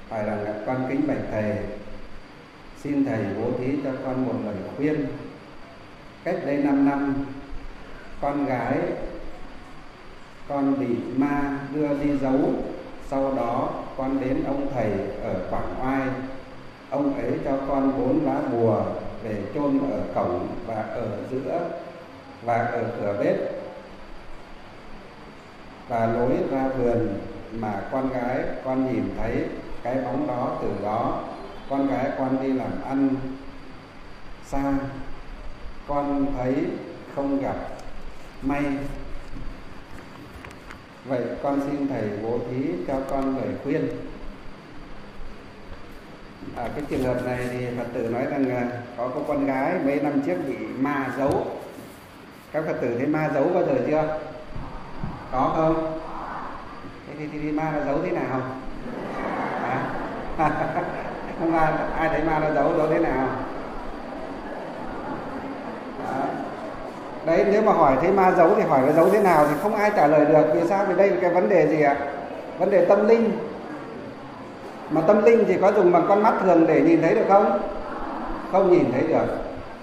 Hỏi rằng là con kính bạch thầy, xin thầy bố thí cho con một lời khuyên. Cách đây 5 năm, con gái con bị ma đưa đi giấu. Sau đó con đến ông thầy ở Quảng Oai. Ông ấy cho con 4 lá bùa để chôn ở cổng và ở giữa và ở cửa bếp và lối ra vườn, mà con gái con nhìn thấy cái bóng đó. Từ đó con gái con đi làm ăn xa, con thấy không gặp may. Vậy con xin thầy bố thí cho con lời khuyên. Cái trường hợp này thì Phật tử nói rằng có con gái mấy năm trước bị ma giấu. Các Phật tử thấy ma giấu bao giờ chưa? Có không? Thế thì ma nó giấu thế nào? Không ai thấy ma nó giấu thế nào? Đấy, nếu mà hỏi thấy ma giấu thì hỏi nó giấu thế nào thì không ai trả lời được. Vì sao? Vì đây là cái vấn đề gì ạ? Vấn đề tâm linh. Mà tâm linh thì có dùng bằng con mắt thường để nhìn thấy được không? Không nhìn thấy được.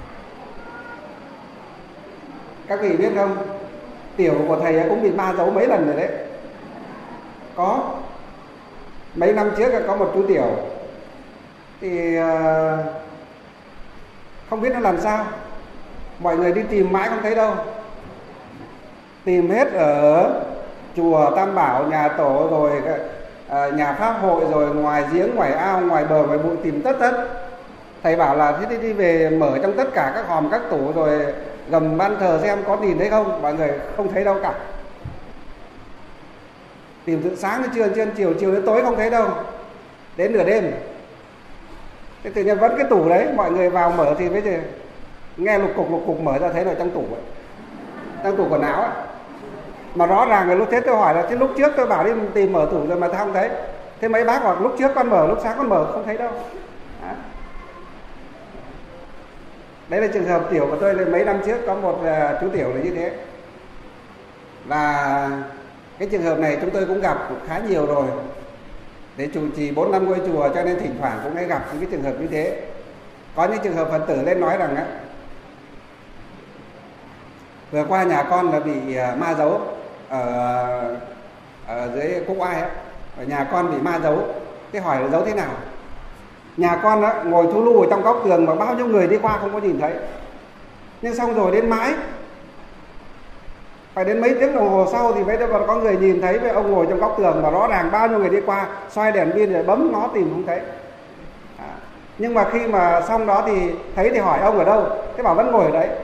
Các vị biết không? Tiểu của thầy cũng bị ma giấu mấy lần rồi đấy. Có. Mấy năm trước có một chú Tiểu thì không biết nó làm sao, mọi người đi tìm mãi không thấy đâu. Tìm hết ở chùa Tam Bảo, nhà tổ, rồi nhà Pháp hội, rồi ngoài giếng, ngoài ao, ngoài bờ, ngoài bụi, tìm tất. Thầy bảo là thế đi về mở trong tất cả các hòm, các tủ, rồi gầm ban thờ xem có nhìn thấy không. Mọi người không thấy đâu cả. Tìm từ sáng đến trưa, chiều đến tối không thấy đâu. Đến nửa đêm thế tự nhiên vẫn cái tủ đấy, mọi người vào mở thì bây giờ nghe lục cục mở ra thấy là trong tủ ấy, trong tủ quần áo ấy. Mà rõ ràng là lúc thế tôi hỏi là lúc trước tôi bảo đi tìm mở tủ rồi mà tao không thấy. Thế mấy bác bảo lúc trước con mở, lúc sáng con mở không thấy đâu. Đấy là trường hợp Tiểu của tôi là mấy năm trước có một chú Tiểu là như thế. Là cái trường hợp này chúng tôi cũng gặp khá nhiều rồi. Để chủ trì 4 năm ngôi chùa cho nên thỉnh thoảng cũng hay gặp những cái trường hợp như thế. Có những trường hợp Phật tử lên nói rằng vừa qua nhà con là bị ma giấu ở dưới Quốc Oai ấy. Ở nhà con bị ma giấu. Thế hỏi là giấu thế nào? Nhà con ngồi thu lu ở trong góc tường mà bao nhiêu người đi qua không có nhìn thấy. Nhưng xong rồi đến mãi, phải đến mấy tiếng đồng hồ sau thì mới có người nhìn thấy với ông ngồi trong góc tường, mà rõ ràng bao nhiêu người đi qua xoay đèn pin rồi bấm nó tìm không thấy. Nhưng mà khi mà xong đó thì thấy thì hỏi ông ở đâu, thế bảo vẫn ngồi ở đấy.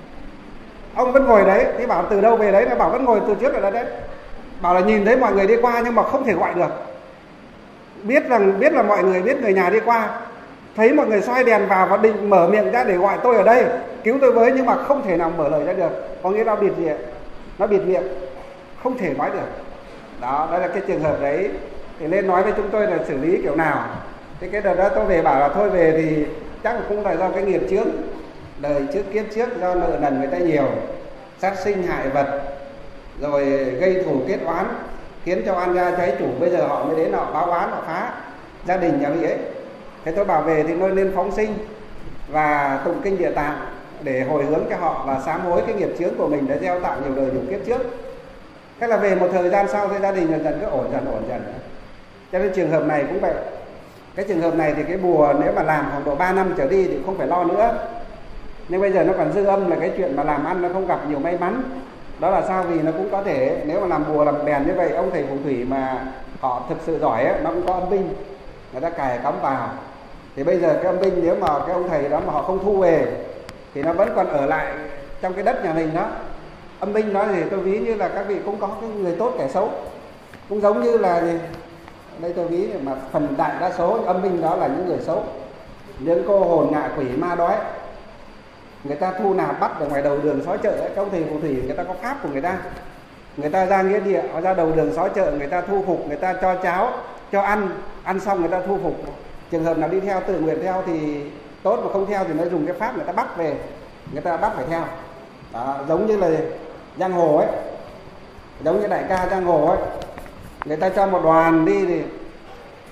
Ông vẫn ngồi đấy, thế bảo từ đâu về đấy, nó bảo vẫn ngồi từ trước ở đấy. Bảo là nhìn thấy mọi người đi qua nhưng mà không thể gọi được. Biết là mọi người biết người nhà đi qua, thấy mọi người xoay đèn vào và định mở miệng ra để gọi tôi ở đây, cứu tôi với, nhưng mà không thể nào mở lời ra được. Có nghĩa là bịt miệng, nó bịt miệng, không thể nói được. Đó là cái trường hợp đấy. Thì lên nói với chúng tôi là xử lý kiểu nào. Thế cái đợt đó tôi về bảo là thôi về thì chắc là cũng là do cái nghiệp trước, đời trước kiếp trước, do nợ nần người ta nhiều, sát sinh hại vật, rồi gây thù kết oán, khiến cho oan gia cháy chủ. Bây giờ họ mới đến họ báo oán, họ phá gia đình nhà vị ấy. Thế tôi bảo về thì tôi nên phóng sinh và tụng kinh Địa Tạng để hồi hướng cho họ và sám hối cái nghiệp chướng của mình đã gieo tạo nhiều đời nhiều kiếp trước. Thế là về một thời gian sau thì gia đình dần dần cứ ổn dần. Cho nên trường hợp này cũng vậy. Cái trường hợp này thì cái bùa nếu mà làm khoảng độ 3 năm trở đi thì không phải lo nữa. Nhưng bây giờ nó còn dư âm là cái chuyện mà làm ăn nó không gặp nhiều may mắn. Đó là sao? Vì nó cũng có thể nếu mà làm bùa làm bèn như vậy, ông thầy phù thủy mà họ thực sự giỏi ấy, nó cũng có âm binh, người ta cài cắm vào. Thì bây giờ cái âm binh nếu mà cái ông thầy đó mà họ không thu về thì nó vẫn còn ở lại trong cái đất nhà mình đó. Âm binh đó thì tôi ví như là các vị cũng có cái người tốt kẻ xấu, cũng giống như là gì? Đây tôi ví mà phần đại đa số âm binh đó là những người xấu, những cô hồn ngạ quỷ ma đói. Người ta thu nạp bắt ở ngoài đầu đường xó chợ ấy, các ông thầy phù thủy người ta có pháp của người ta ra nghĩa địa, họ ra đầu đường xó chợ, người ta thu phục, người ta cho cháo, cho ăn xong người ta thu phục. Trường hợp nào đi theo tự nguyện theo thì tốt, mà không theo thì nó dùng cái pháp người ta bắt về, người ta bắt phải theo. Đó, giống như là giang hồ ấy, giống như đại ca giang hồ ấy, người ta cho một đoàn đi thì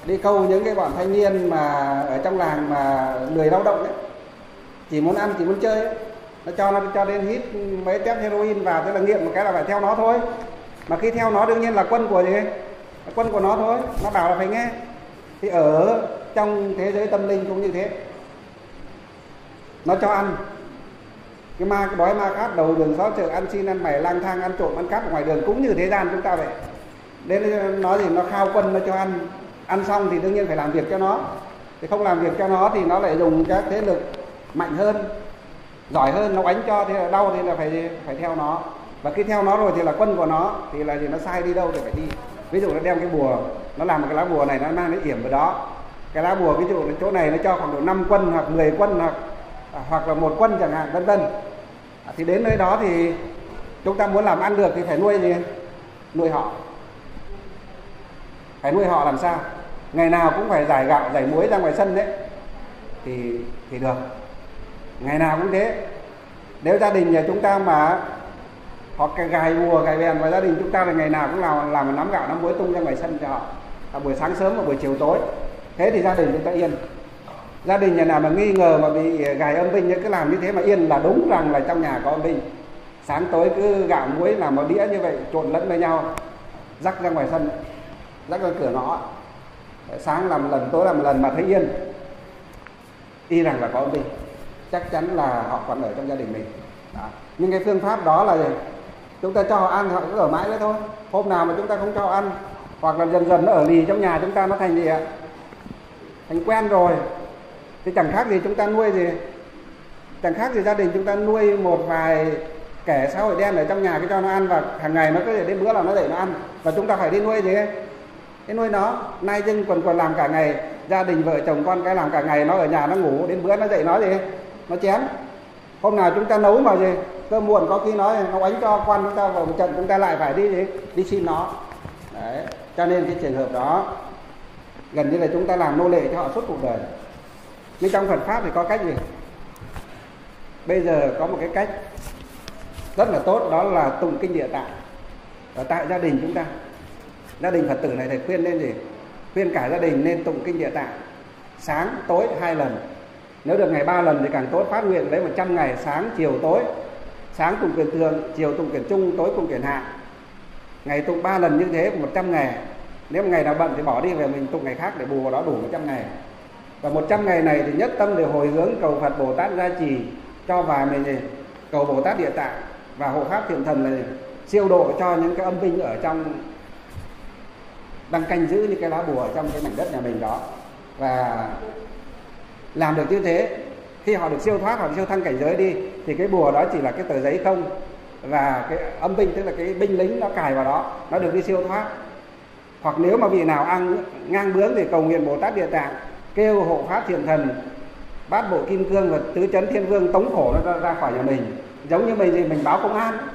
đi câu những cái bọn thanh niên mà ở trong làng mà lười lao động ấy, chỉ muốn ăn, chỉ muốn chơi ấy. Nó cho đến hít mấy tép heroin vào, tức là nghiện một cái là phải theo nó thôi. Mà khi theo nó đương nhiên là quân của gì? Là quân của nó thôi, nó bảo là phải nghe. Thì ở trong thế giới tâm linh cũng như thế, nó cho ăn. Cái ma đói ma khát đầu đường xó chợ, ăn xin ăn mày, lang thang ăn trộm ăn cắp ở ngoài đường, cũng như thế gian chúng ta vậy. Nên nó gì, nó khao quân, nó cho ăn xong thì đương nhiên phải làm việc cho nó. Thì không làm việc cho nó thì nó lại dùng các thế lực mạnh hơn, giỏi hơn, nó đánh cho thì là đau, thì là phải theo nó. Và khi theo nó rồi thì là quân của nó, thì là gì, nó sai đi đâu thì phải đi. Ví dụ nó đem cái bùa, nó làm một cái lá bùa này, nó mang nó yểm vào đó. Cái lá bùa ví dụ chỗ này nó cho khoảng độ 5 quân hoặc 10 quân hoặc là 1 quân chẳng hạn, vân vân. Thì đến nơi đó thì chúng ta muốn làm ăn được thì phải nuôi gì? Nuôi họ. Phải nuôi họ làm sao? Ngày nào cũng phải giải gạo, giải muối ra ngoài sân đấy thì được. Ngày nào cũng thế. Nếu gia đình nhà chúng ta mà họ gài bùa, gài bèn và gia đình chúng ta là ngày nào cũng làm nắm gạo, nắm muối tung ra ngoài sân cho họ, buổi sáng sớm và buổi chiều tối. Thế thì gia đình chúng ta yên. Gia đình nhà nào mà nghi ngờ mà bị gài âm binh cứ làm như thế mà yên là đúng rằng là trong nhà có âm binh. Sáng tối cứ gạo muối làm một đĩa như vậy trộn lẫn với nhau, rắc ra ngoài sân, rắc ra cửa ngõ. Sáng làm một lần, tối làm một lần mà thấy yên, y rằng là có âm binh. Chắc chắn là họ còn ở trong gia đình mình. Đó. Nhưng cái phương pháp đó là gì? Chúng ta cho họ ăn, họ cứ ở mãi đấy thôi. Hôm nào mà chúng ta không cho họ ăn, hoặc là dần dần nó ở lì trong nhà chúng ta, nó thành gì ạ? Thành quen rồi. Thì chẳng khác gì chúng ta nuôi gì, chẳng khác gì gia đình chúng ta nuôi một vài kẻ xã hội đen ở trong nhà, cái cho nó ăn và hàng ngày nó cứ đến bữa là nó dậy nó ăn, và chúng ta phải đi nuôi gì? Đi nuôi nó. Nay dưng quần làm cả ngày, gia đình vợ chồng con cái làm cả ngày, nó ở nhà nó ngủ, đến bữa nó dậy nó gì? Nó chén. Hôm nào chúng ta nấu mà gì, cơm muộn có khi nó đánh cho quan chúng ta vào một trận, chúng ta lại phải đi gì? Đi xin nó. Đấy. Cho nên cái trường hợp đó gần như là chúng ta làm nô lệ cho họ suốt cuộc đời. Nhưng trong Phật pháp thì có cách gì? Bây giờ có một cái cách rất là tốt, đó là tụng kinh Địa Tạng ở tại gia đình chúng ta. Gia đình Phật tử này thầy khuyên lên gì? Khuyên cả gia đình nên tụng kinh Địa Tạng sáng tối 2 lần. Nếu được ngày 3 lần thì càng tốt. Phát nguyện lấy 100 ngày, sáng chiều tối. Sáng tụng kiền thường, chiều tụng kiền trung, tối tụng kiền hạ. Ngày tụng 3 lần như thế 100 ngày. Nếu một ngày nào bận thì bỏ đi về mình tụng ngày khác để bù vào đó đủ 100 ngày. Và 100 ngày này thì nhất tâm để hồi hướng cầu Phật Bồ Tát gia trì cho, và mình gì? Cầu Bồ Tát Địa Tạng và hộ pháp thiện thần là siêu độ cho những cái âm binh ở trong đang canh giữ những cái lá bùa ở trong cái mảnh đất nhà mình đó. Và làm được như thế, khi họ được siêu thoát, họ được siêu thăng cảnh giới đi, thì cái bùa đó chỉ là cái tờ giấy không, và cái âm binh tức là cái binh lính nó cài vào đó, nó được đi siêu thoát. Hoặc nếu mà vị nào ngang bướng thì cầu nguyện Bồ Tát Địa Tạng, kêu hộ pháp thiện thần, bát bộ kim cương và tứ chấn thiên vương tống khổ nó ra khỏi nhà mình. Giống như mình thì mình báo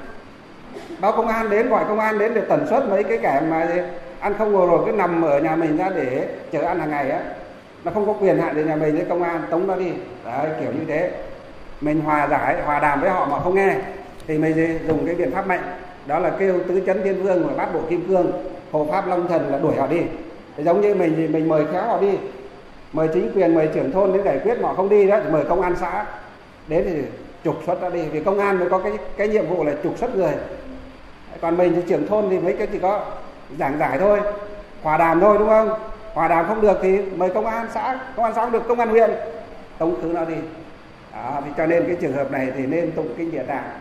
công an đến, gọi công an đến để tần suất mấy cái kẻ mà ăn không ngồi rồi cứ nằm ở nhà mình ra để chờ ăn hàng ngày á, nó không có quyền hạn đến nhà mình, với công an tống nó đi. Đấy, kiểu như thế. Mình hòa đàm với họ mà không nghe thì mình dùng cái biện pháp mạnh, đó là kêu tứ chấn thiên vương và bát bộ kim cương, hộ pháp long thần là đuổi họ đi. Thì giống như mình thì mình mời khéo họ đi, mời chính quyền, mời trưởng thôn đến giải quyết mà họ không đi đó, thì mời công an xã đến thì trục xuất ra đi, vì công an mới có cái nhiệm vụ là trục xuất người. Còn mình thì trưởng thôn thì mấy cái chỉ có giảng giải thôi, hòa đàm thôi, đúng không? Hòa đàm không được thì mời công an xã không được, công an huyện tống khứ nó đi. Đó, thì cho nên cái trường hợp này thì nên tụng kinh Địa Tạng,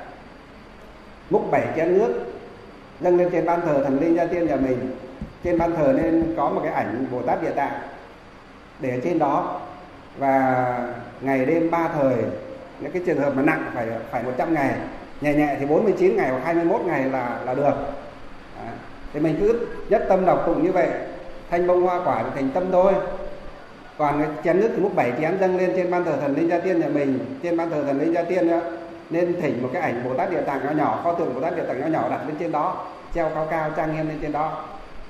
múc 7 chén nước dâng lên trên ban thờ thần linh gia tiên nhà mình. Trên ban thờ nên có một cái ảnh Bồ Tát Địa Tạng để ở trên đó, và ngày đêm 3 thời. Những cái trường hợp mà nặng phải 100 ngày, nhẹ thì 49 ngày hoặc 21 ngày là được. Đó. Thì mình cứ nhất tâm đọc tụng như vậy, thanh bông hoa quả thì thành tâm thôi. Còn cái chén nước thì múc 7 chén dâng lên trên ban thờ thần linh gia tiên nhà mình. Trên ban thờ thần linh gia tiên đó, nên thỉnh một cái ảnh Bồ Tát Địa Tạng nhỏ nhỏ, pho tượng Bồ Tát Địa Tạng nhỏ nhỏ đặt lên trên đó, treo cao cao trang nghiêm lên trên đó.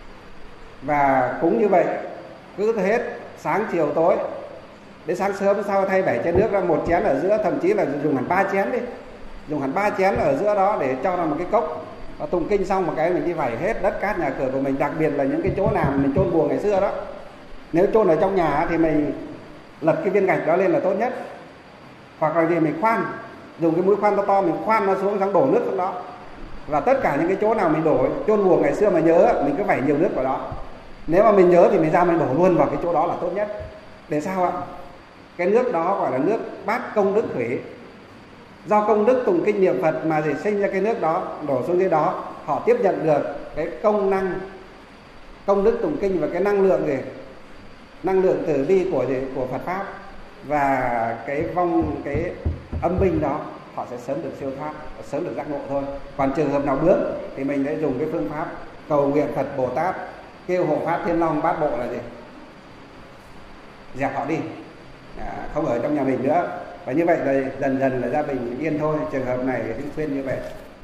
Và cúng như vậy cứ hết sáng chiều tối. Đến sáng sớm sau thay 7 chén nước ra, 1 chén ở giữa, thậm chí là dùng hẳn 3 chén đi, dùng hẳn 3 chén ở giữa đó để cho vào một cái cốc. Và tụng kinh xong một cái mình đi vẩy hết đất cát nhà cửa của mình, đặc biệt là những cái chỗ nào mình chôn bùa ngày xưa đó, Nếu chôn ở trong nhà thì mình lật cái viên gạch đó lên là tốt nhất, hoặc là gì mình khoan, dùng cái mũi khoan to to mình khoan nó xuống, xong đổ nước xuống đó. Và tất cả những cái chỗ nào mình đổ chôn bùa ngày xưa mà nhớ, mình cứ vẩy nhiều nước vào đó. Nếu mà mình nhớ thì mình ra mình đổ luôn vào cái chỗ đó là tốt nhất. Để sao ạ? Cái nước đó gọi là nước bát công đức thủy. Do công đức tụng kinh niệm Phật mà gì sinh ra cái nước đó, đổ xuống dưới đó, họ tiếp nhận được cái công năng, công đức tụng kinh và cái năng lượng gì, năng lượng từ bi của Phật pháp, và cái âm binh đó họ sẽ sớm được siêu thoát, sớm được giác ngộ thôi. Còn trường hợp nào bướng thì mình sẽ dùng cái phương pháp cầu nguyện Phật Bồ Tát, kêu hộ pháp Thiên Long Bát Bộ là gì, dẹp họ đi, không ở trong nhà mình nữa. Và như vậy là dần dần là gia bình yên thôi. Trường hợp này thì khuyên như vậy.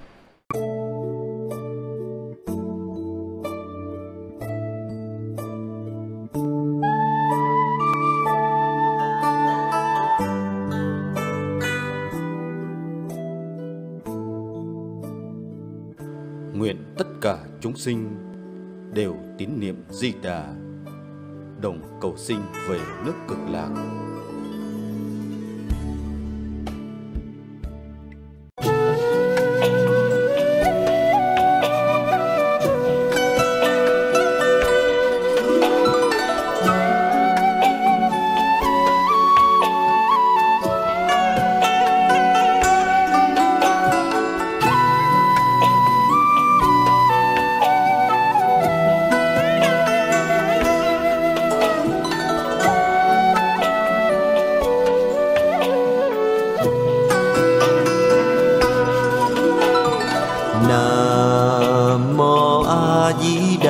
Nguyện tất cả chúng sinh đều tín niệm Di Đà, đồng cầu sinh về nước Cực Lạc. Nam mô A Di Đà